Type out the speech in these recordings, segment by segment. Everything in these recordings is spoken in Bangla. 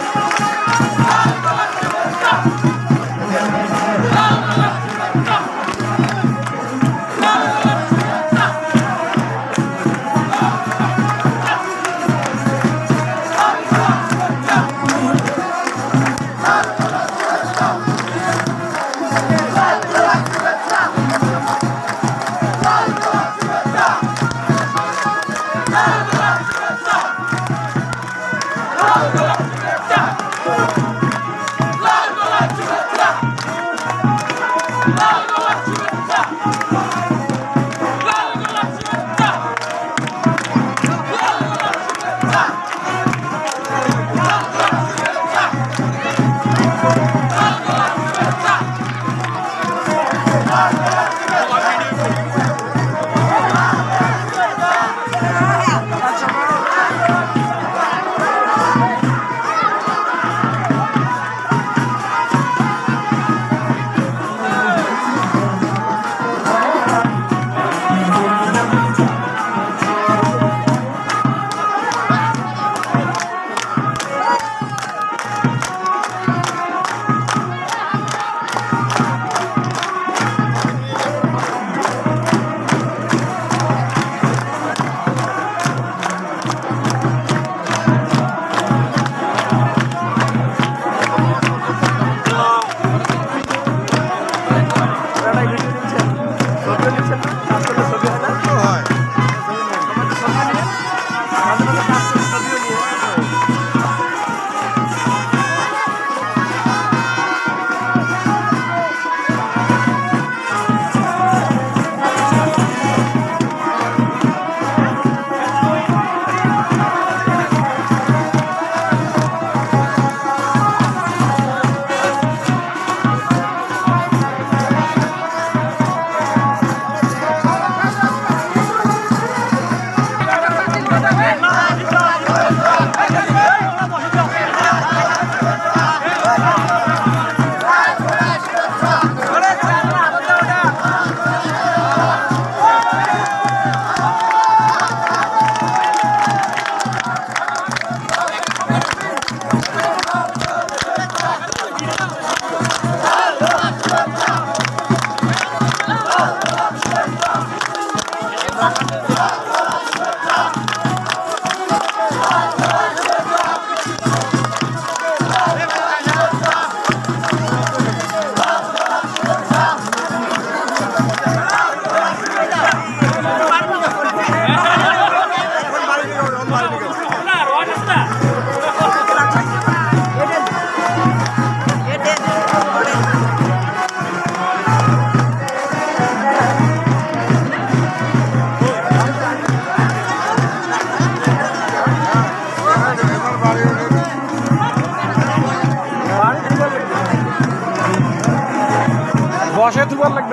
বসে দুবার লাগবে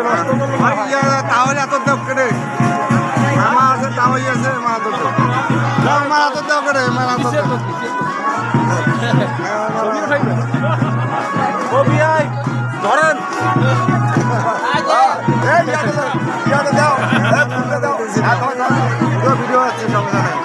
তাহলে এত দেব করে আমার আছে তাওই আছে মারা তো দেব করে মারা তো ও বিআই ধরেন এই ইয়াটা দাও দাও ভিডিও আছে সমস্যা নাই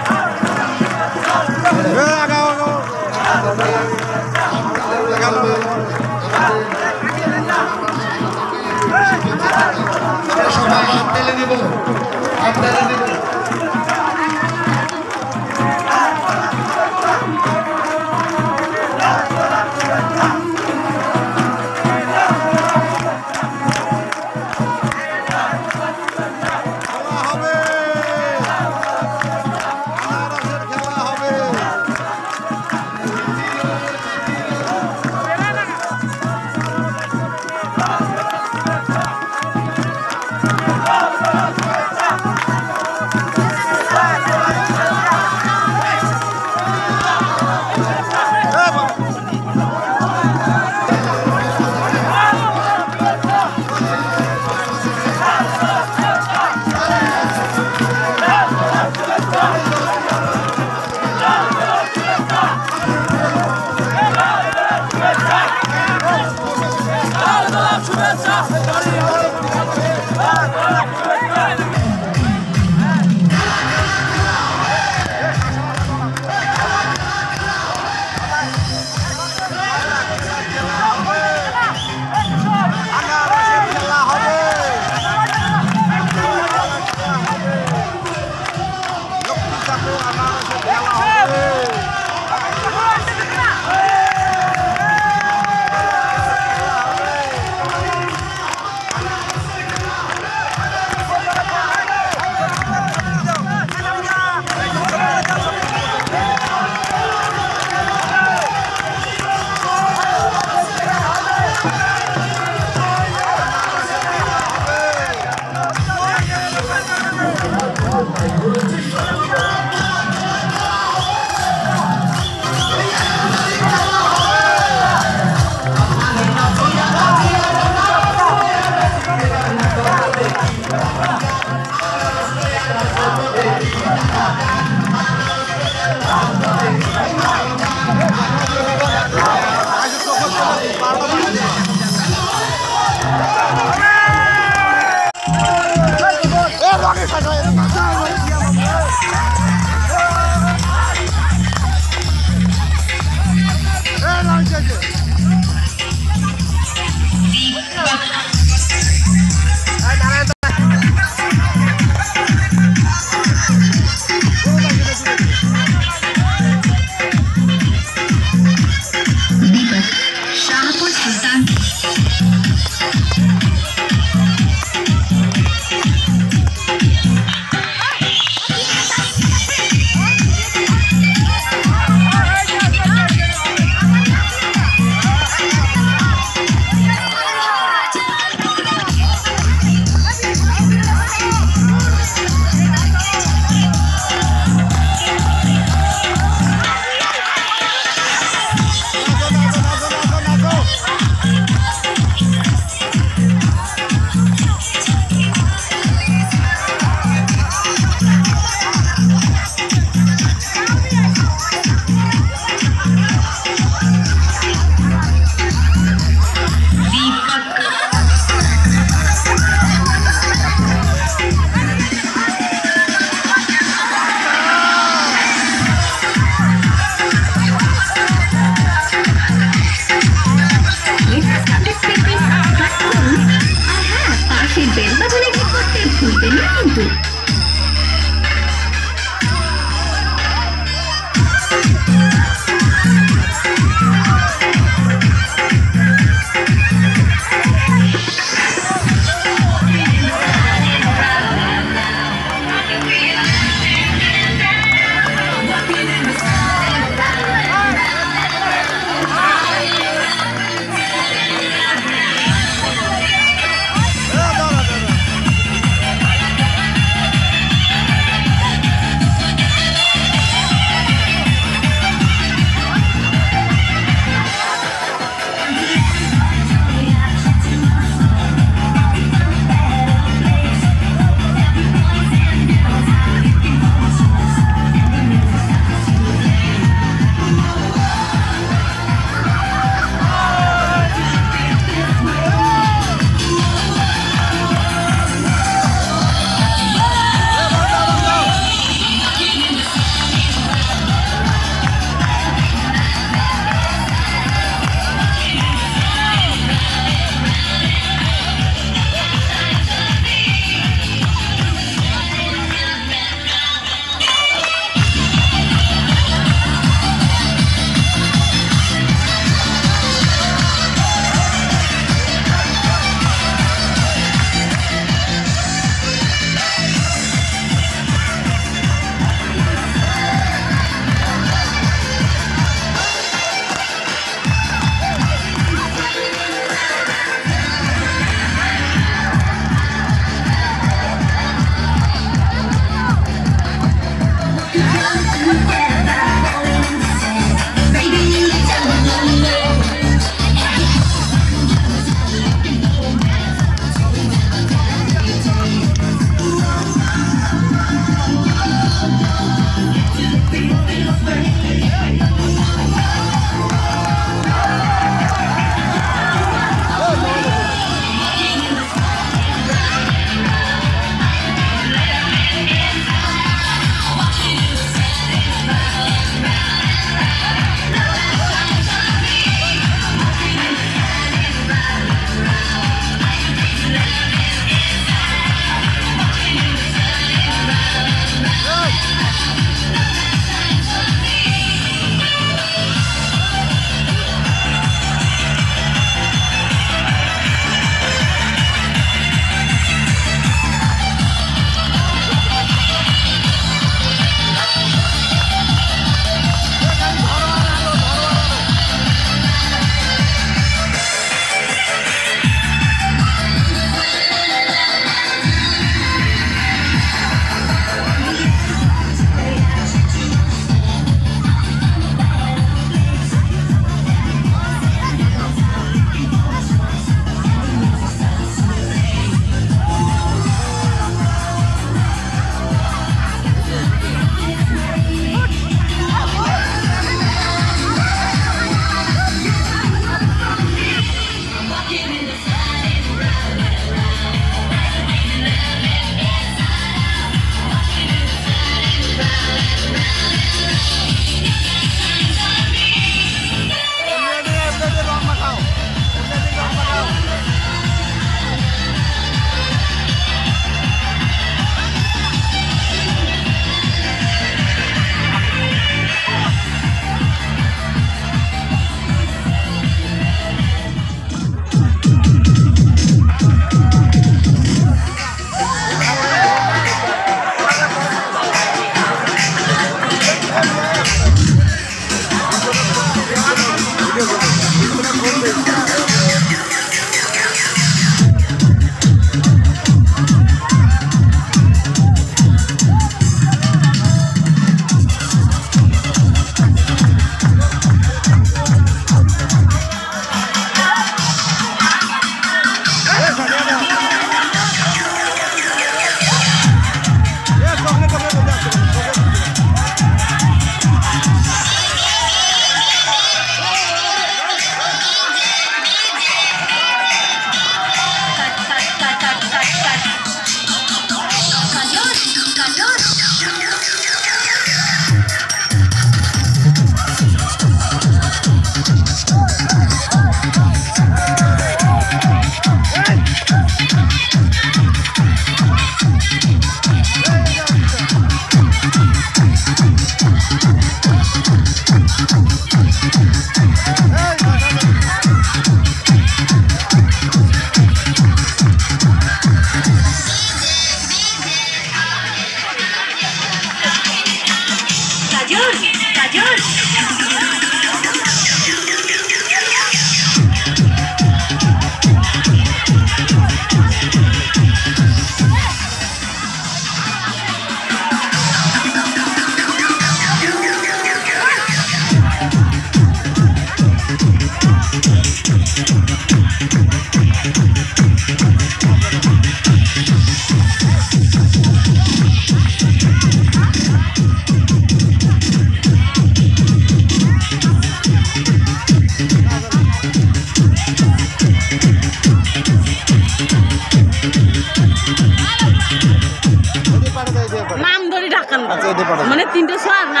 মানে 3টা স্যার নাম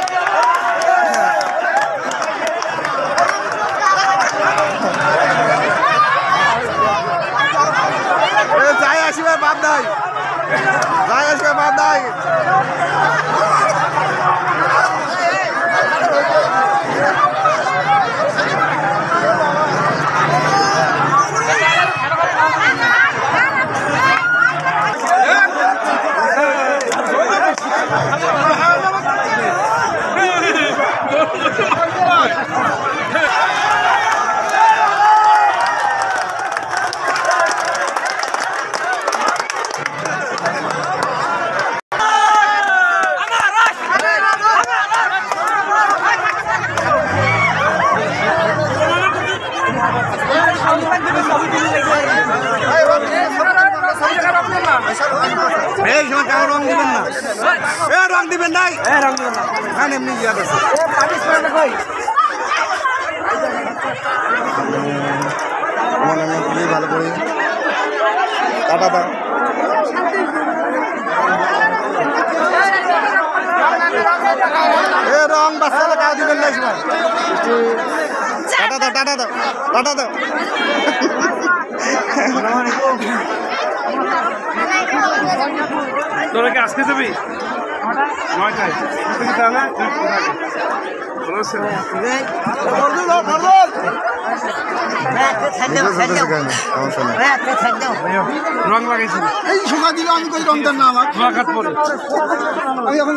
যাই আসিবে বাদ নাই যাই আসবে বাদ নাই রং দিবেন না রং দিবেন নাই এমনি ভালো করে টাটা দাও রং বাচ্চা কাউ দিবেন না টাটা দাও টাটা দাও টাটা দাও তোরা কি আজকে যাবি 9টায় তাহলে রং লাগাইছি এই শোকা দিলে আমি কই রংটার নাম লাগাত পরে আমি এখন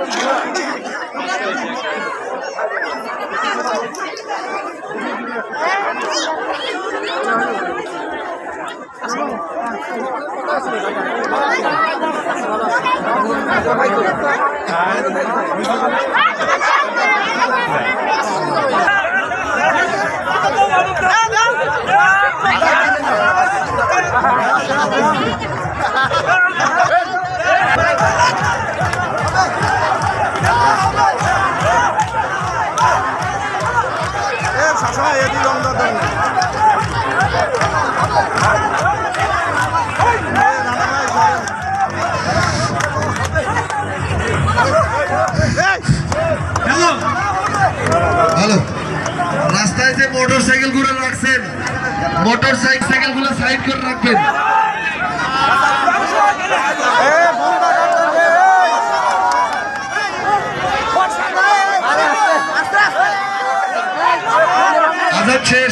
রাস্তায় যে মোটরসাইকেল গুলো রাখছেন মোটরসাইকেল গুলো সাইড করে রাখবেন আজাদ শেষ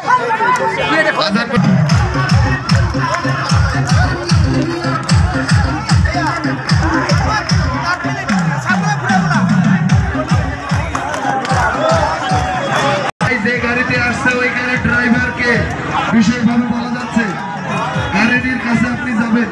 যে গাড়িতে আসছে ওইখানে ড্রাইভারকে বিশেষভাবে বলা যাচ্ছে গাড়িটির কাছে আপনি যাবেন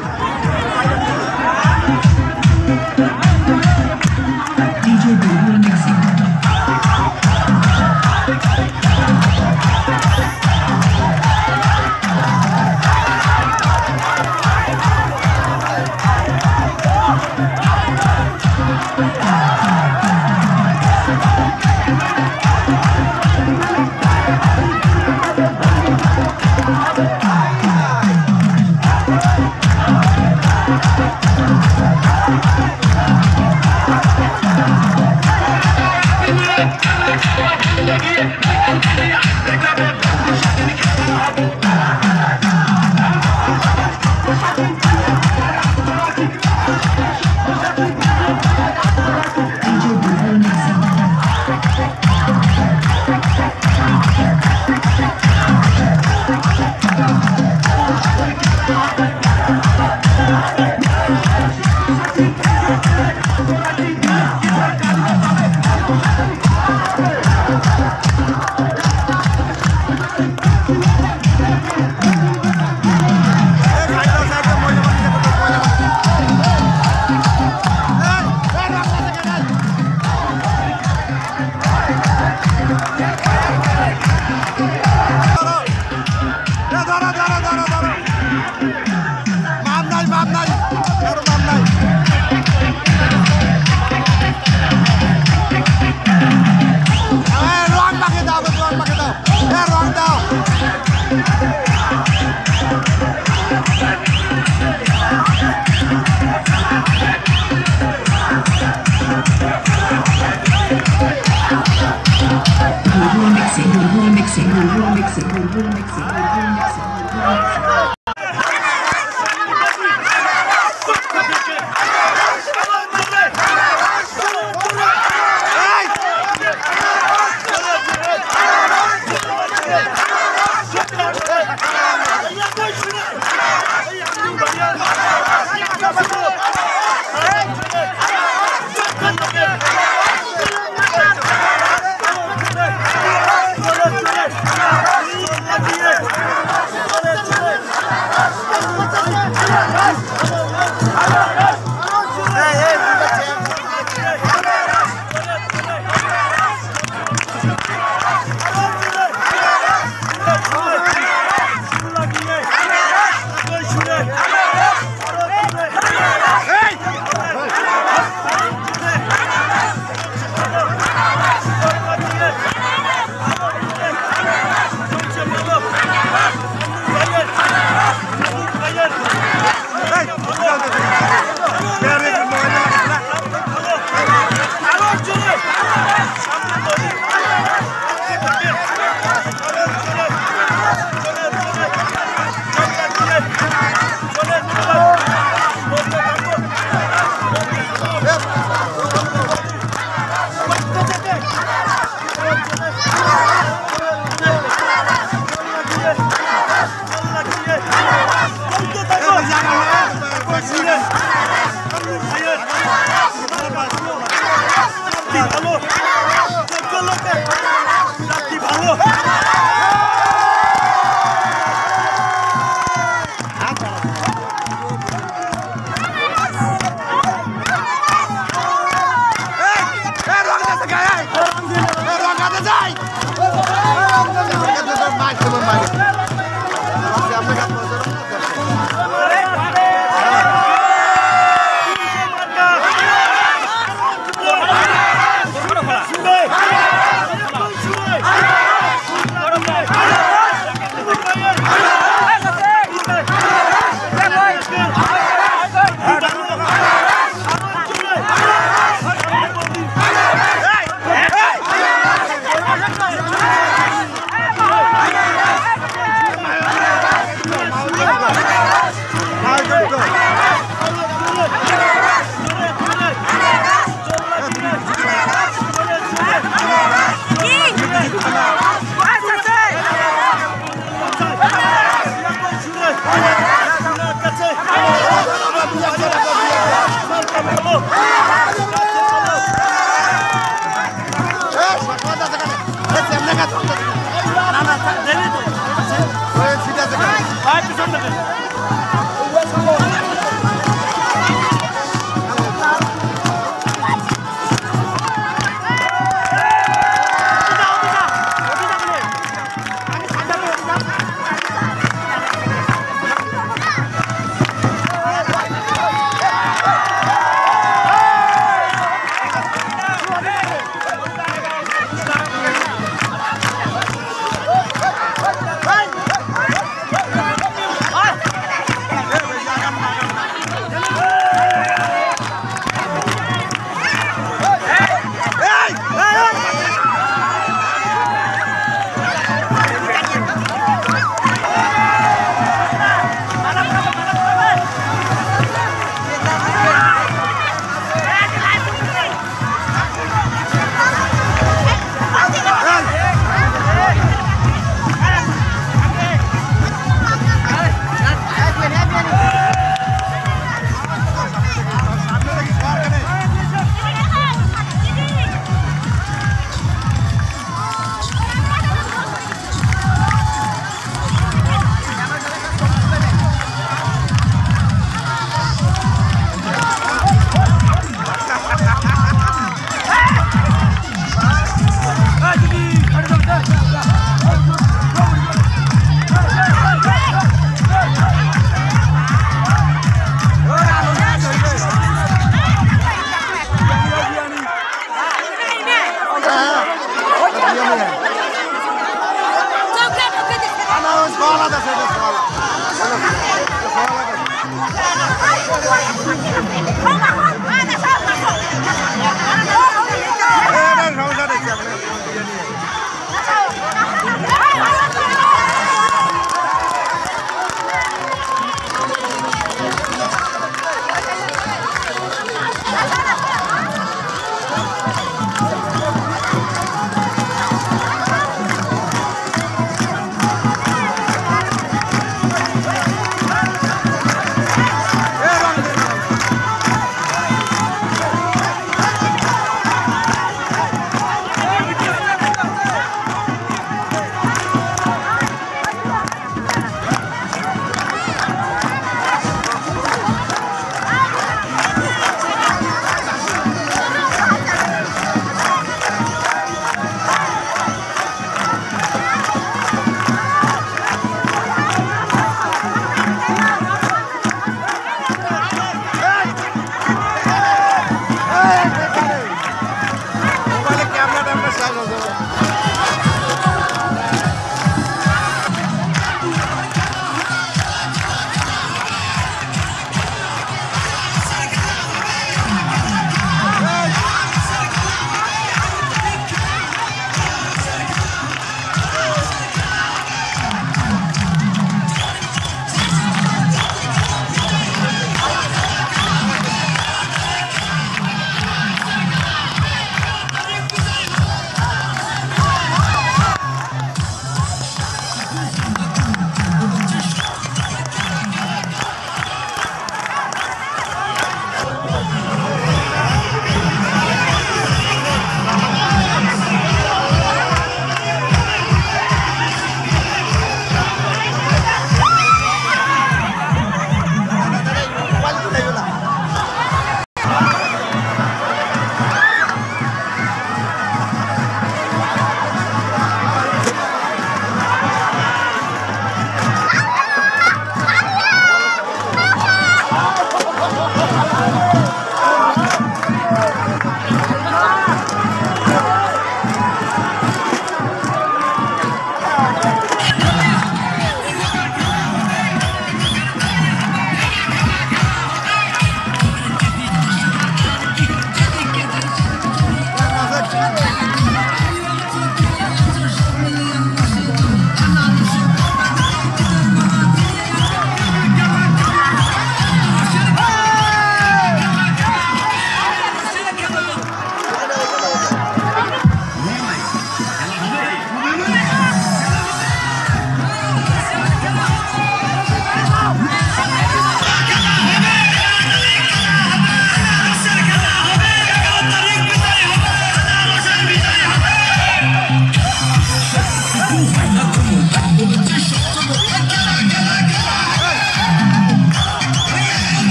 Hey!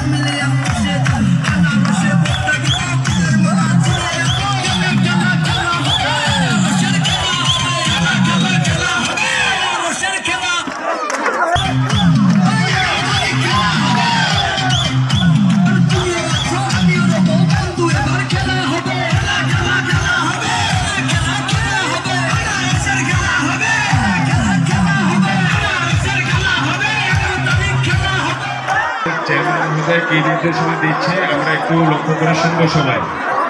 কি নির্দেশনা দিচ্ছে আমরা একটু লক্ষ্য করে শুনবো সবাই।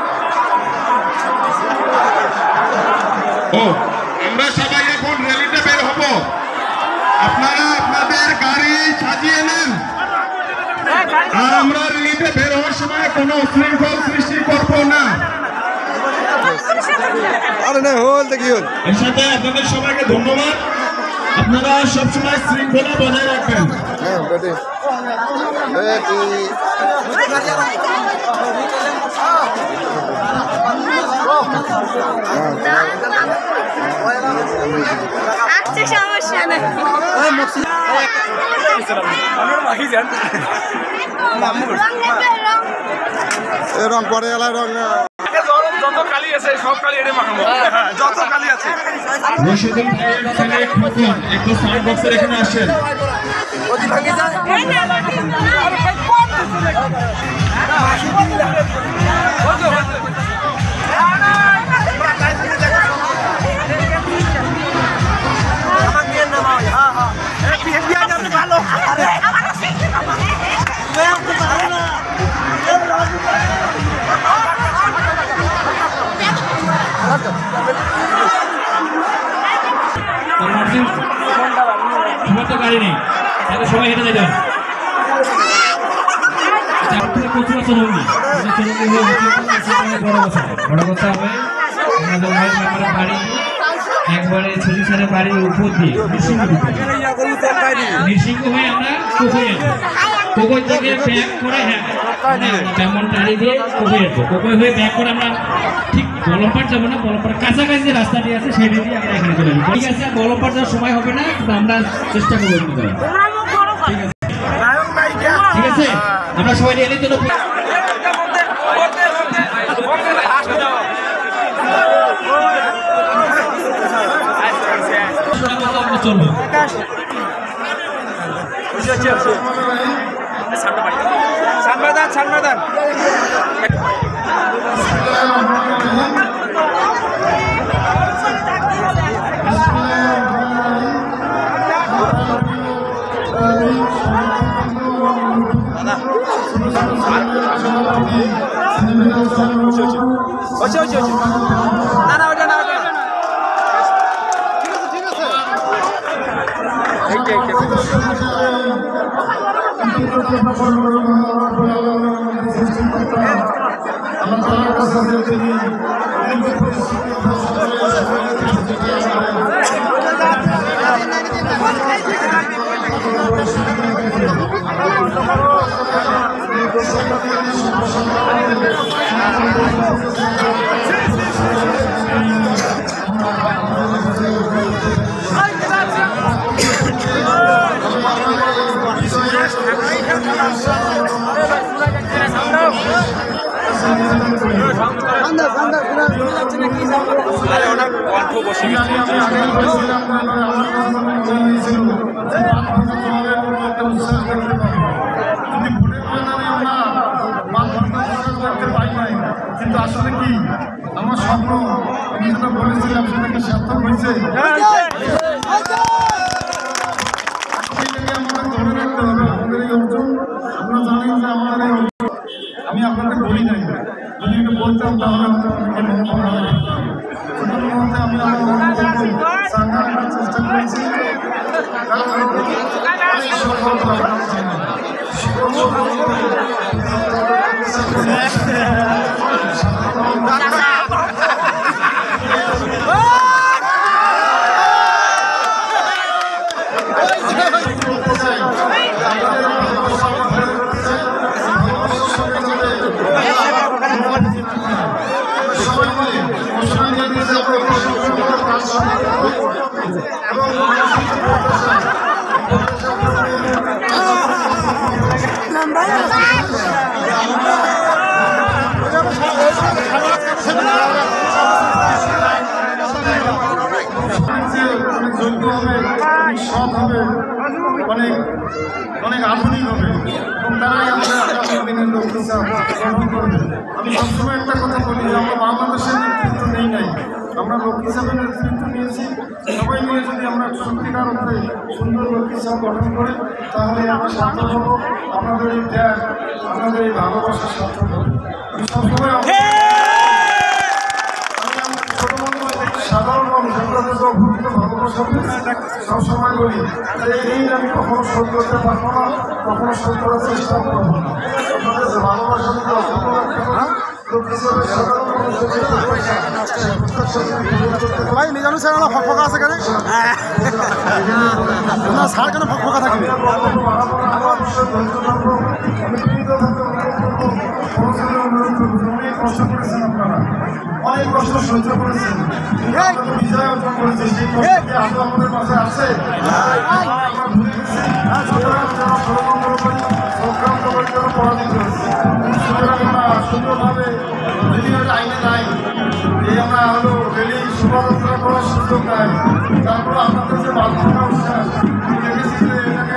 ও আমরা সবাই এখন র্যালিতে বের হব, আপনারা আপনাদের গাড়ি সাজিয়ে নেন, আর আমরা র্যালিতে বের হওয়ার সময় কোনো উশৃঙ্খল সৃষ্টি করব না। আরে না হল দেখি হল। এর সাথে আপনাদের সবাইকে ধন্যবাদ, আপনারা সবসময় শৃঙ্খলা বজায় রাখবেন। হ্যাঁ বেটি বেটি আচ্ছা সমস্যা নেই রং পরে এলায় রং যত কালি আছে সব কালি এটা মাখাবো, যত কালি আছে। রশিদুল ভাইয়ের ছেলে খোকন একটু সাউন্ড বক্সের এখানে আসেন। গাড়ি নেই, সবাই হেঁটে যেতে প্রচুর চলুন বড় কথা হবে। আমাদের ওয়াইড মেম্বারের বাড়ি একবারে ছুটি ছেড়ে বাড়ির উপর দিয়ে নৃসিংহ হয়ে আমরা কোকোয় কোকোয় থেকে ব্যাক করে, হ্যাঁ তেমন গাড়ি দিয়ে কোকোয় আসবো, কোকোয় হয়ে ব্যাক করে আমরা ঠিক বলমপাট যাবো না, বলমপাট কাছাকাছি যে রাস্তাটি আছে সেই দিয়ে আমরা এখানে চলে যাবো। ঠিক আছে, বলমপাট যাওয়ার সময় হবে না, কিন্তু আমরা চেষ্টা করবো। ঠিক আছে, আমরা সবাই রেলের জন্য চলবো। সানবাদান না ওটা না কণ্ঠ বসে কিন্তু আসলে কি আমার স্বপ্ন আমি যেটা বলেছিলাম সেটা কি সার্থক হয়েছে? আমাদের ধরে রাখতে হবে আমাদের এই অর্জন। আপনারা জানেন যে আমাদের এই অর্জন আমি আপনাদের বলি নাই, যদি এটা বলতাম তাহলে আমি আমার চেষ্টা করেছি। অনেক আধুনিক হবে এবং তারাই আমাদের আগামী দিনের লক্ষ্য গ্রহণ করবে। আমি সবসময় একটা কথা বলি যে আমরা বাংলাদেশের নেতৃত্ব নেই নাই, আমরা লক্ষ্মী সাহেবের নেতৃত্ব নিয়েছি। সবাই মিলে যদি আমরা সত্যিকার অর্থে সুন্দর লক্ষ্মী সাহেব গঠন করি তাহলে আমরা সার্থক হব, আমাদের এই ত্যাগ, আমাদের এই ভালোবাসার সার্থক হবে। আমি সবসময় সাধারণ মানুষ আপনাদের অভূত ভালোবাসা সবসময় বলি এই আমি কখনো শোধ করতে পারবো না, কখনো শোধ করার চেষ্টা করবো না। আপনাদের ভালোবাসা ভাই নিজানু স্যার ফকফকা আছে কেন স্যার কেন ফকফকা থাকবে? অনেক কষ্ট করেছেন আপনারা, অনেক কষ্ট সহ্য করেছেন, বিজয় অর্জন করেছেন। সেই কষ্ট আজও আমাদের পাশে আছে। সংক্রান্ত করে যেন পরাজিত হয়েছে। সুতরাং আমরা সুন্দরভাবে রেলির আইনে নাই, এই আমরা হলো রেলি শোভাযাত্রা করার সুযোগ নাই। তারপর আপনাদের যে বাধ্যতা উৎসাহ দেখেছি যে এটাকে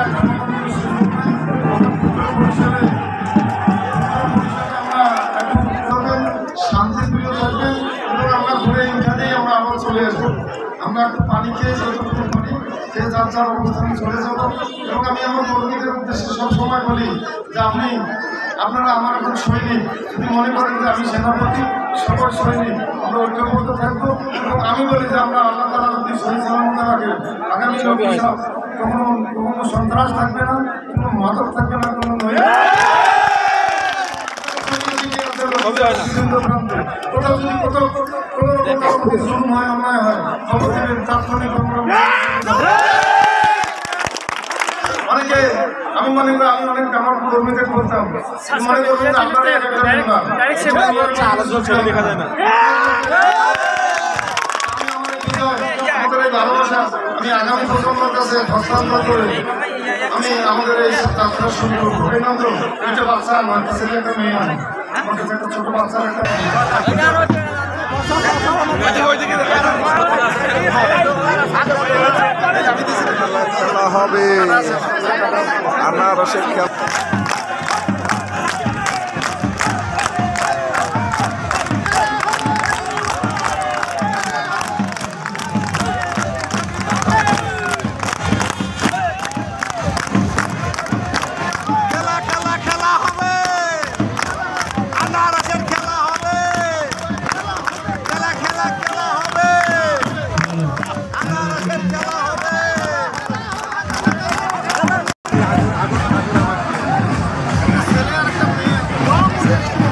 শান্তিপ্রিয় থাকবেন এবং আমরা ঘুরে এখানেই আমরা আবার চলে আসবো। আমরা একটু পানি খেয়ে যতটুকু পারি সে যার যার অবস্থানে চলে যাবো। এবং আমি আমার কর্মীদের উদ্দেশ্যে সবসময় বলি যে আপনারা আমার একজন সৈনিক, যদি মনে করেন যে আমি সেনাপতি, সবাই সৈনিক, আমরা ঐক্যবদ্ধ থাকবো। এবং আমি বলি যে আমরা আল্লাহ তাআলা যদি শহীদ সালামতে রাখে আগামী সব কখনো সন্ত্রাস থাকবে না, কোনো মাদক থাকবে না, কোনো কোথাও যদি কোথাও কোনো জুলুম হয়, অন্যায় হয়, খবর দেবেন তাৎক্ষণিক। অনেকে আমি মনে করি আমি অনেক আমার কর্মীদের বলতাম মনে করবেন আপনারা ভালোবাসা আমি আগামী প্রজন্মের কাছে হস্তান্তর করে আমি আমাদের এই যাত্রা শুরু করবো। এই নন্দ একটা বাচ্চা আমার একটা ছেলে একটা মেয়ে আমার কাছে একটা ছোট বাচ্চার একটা হবে আনারসের খেলা। ছেলে আর একটা মেয়ে